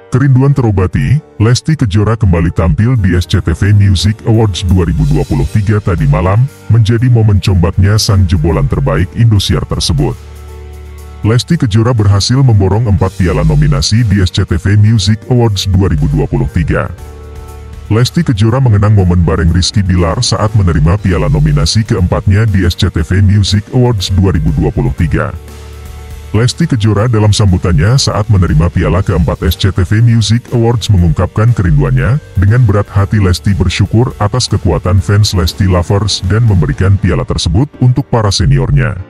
Kerinduan terobati, Lesti Kejora kembali tampil di SCTV Music Awards 2023 tadi malam, menjadi momen combaknya sang jebolan terbaik Indosiar tersebut. Lesti Kejora berhasil memborong 4 piala nominasi di SCTV Music Awards 2023. Lesti Kejora mengenang momen bareng Rizky Bilar saat menerima piala nominasi keempatnya di SCTV Music Awards 2023. Lesti Kejora dalam sambutannya saat menerima piala keempat SCTV Music Awards mengungkapkan kerinduannya, dengan berat hati Lesti bersyukur atas kekuatan fans Lesti Lovers dan memberikan piala tersebut untuk para seniornya.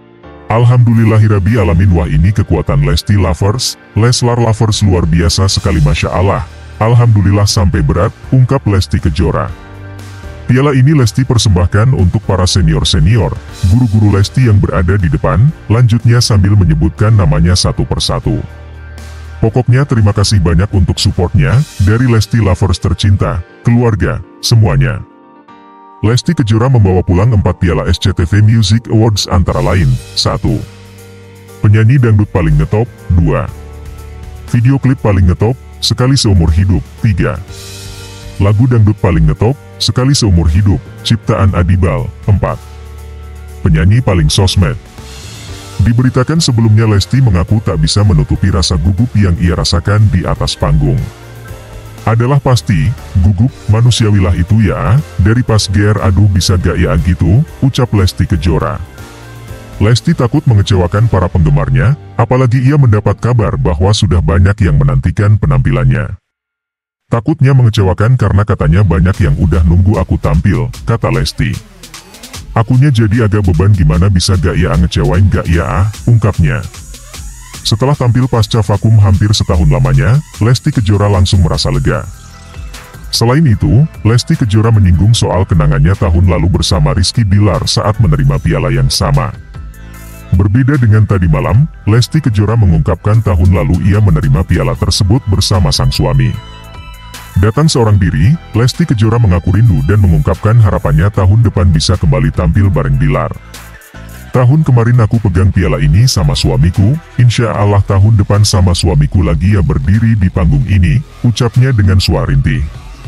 Alhamdulillahirabbil alamin, wah ini kekuatan Lesti Lovers, Leslar Lovers luar biasa sekali, Masya Allah. Alhamdulillah sampai berat, ungkap Lesti Kejora. Piala ini Lesti persembahkan untuk para senior-senior, guru-guru Lesti yang berada di depan, lanjutnya sambil menyebutkan namanya satu persatu. Pokoknya terima kasih banyak untuk supportnya, dari Lesti Lovers tercinta, keluarga, semuanya. Lesti Kejora membawa pulang 4 piala SCTV Music Awards antara lain, 1. Penyanyi dangdut paling ngetop, 2. Video klip paling ngetop, sekali seumur hidup, 3. Lagu dangdut paling ngetop, sekali seumur hidup, ciptaan Adibal, 4. Penyanyi paling sosmed. Diberitakan sebelumnya Lesti mengaku tak bisa menutupi rasa gugup yang ia rasakan di atas panggung. Adalah pasti, gugup, manusiawilah itu ya, dari pas GR aduh bisa gak ya gitu, ucap Lesti Kejora. Lesti takut mengecewakan para penggemarnya, apalagi ia mendapat kabar bahwa sudah banyak yang menantikan penampilannya. Takutnya mengecewakan karena katanya banyak yang udah nunggu aku tampil, kata Lesti. Akunya jadi agak beban, gimana bisa gak ya ngecewain gak ya ungkapnya. Setelah tampil pasca vakum hampir setahun lamanya, Lesti Kejora langsung merasa lega. Selain itu, Lesti Kejora menyinggung soal kenangannya tahun lalu bersama Rizky Bilar saat menerima piala yang sama. Berbeda dengan tadi malam, Lesti Kejora mengungkapkan tahun lalu ia menerima piala tersebut bersama sang suami. Datang seorang diri, Lesti Kejora mengaku rindu dan mengungkapkan harapannya tahun depan bisa kembali tampil bareng Bilar. Tahun kemarin aku pegang piala ini sama suamiku, insya Allah tahun depan sama suamiku lagi ya berdiri di panggung ini, ucapnya dengan suara rintih.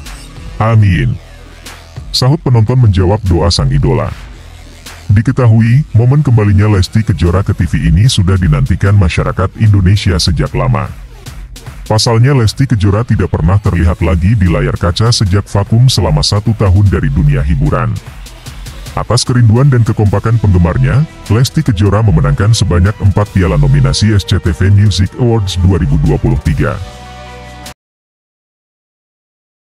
Amin. Sahut penonton menjawab doa sang idola. Diketahui, momen kembalinya Lesti Kejora ke TV ini sudah dinantikan masyarakat Indonesia sejak lama. Pasalnya Lesti Kejora tidak pernah terlihat lagi di layar kaca sejak vakum selama 1 tahun dari dunia hiburan. Atas kerinduan dan kekompakan penggemarnya, Lesti Kejora memenangkan sebanyak 4 piala nominasi SCTV Music Awards 2023.